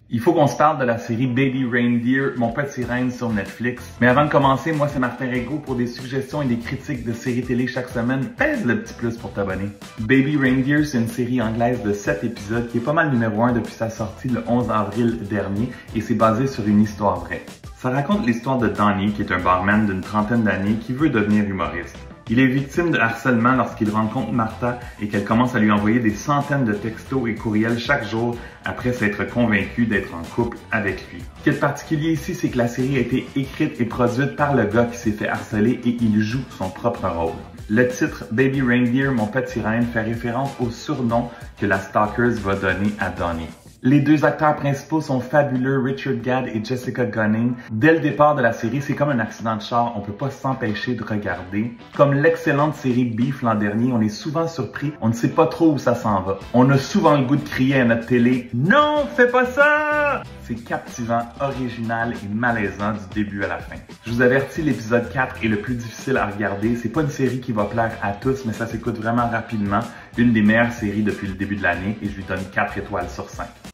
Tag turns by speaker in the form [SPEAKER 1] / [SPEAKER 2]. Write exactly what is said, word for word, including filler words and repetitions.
[SPEAKER 1] Il faut qu'on se parle de la série Baby Reindeer, Mon Petit Reine sur Netflix. Mais avant de commencer, moi c'est Martin Régaud. Pour des suggestions et des critiques de séries télé chaque semaine, pèse le petit plus pour t'abonner. Baby Reindeer, c'est une série anglaise de sept épisodes qui est pas mal numéro un depuis sa sortie le onze avril dernier et c'est basé sur une histoire vraie. Ça raconte l'histoire de Donnie, qui est un barman d'une trentaine d'années qui veut devenir humoriste. Il est victime de harcèlement lorsqu'il rencontre Martha et qu'elle commence à lui envoyer des centaines de textos et courriels chaque jour après s'être convaincue d'être en couple avec lui. Ce qui est particulier ici, c'est que la série a été écrite et produite par le gars qui s'est fait harceler et il joue son propre rôle. Le titre Baby Reindeer, Mon Petit Reine fait référence au surnom que la Stalkers va donner à Donnie. Les deux acteurs principaux sont fabuleux, Richard Gadd et Jessica Gunning. Dès le départ de la série, c'est comme un accident de char, on peut pas s'empêcher de regarder. Comme l'excellente série Beef l'an dernier, on est souvent surpris, on ne sait pas trop où ça s'en va. On a souvent le goût de crier à notre télé « Non, fais pas ça !» C'est captivant, original et malaisant du début à la fin. Je vous avertis, l'épisode quatre est le plus difficile à regarder. C'est pas une série qui va plaire à tous, mais ça s'écoute vraiment rapidement. Une des meilleures séries depuis le début de l'année et je lui donne quatre étoiles sur cinq.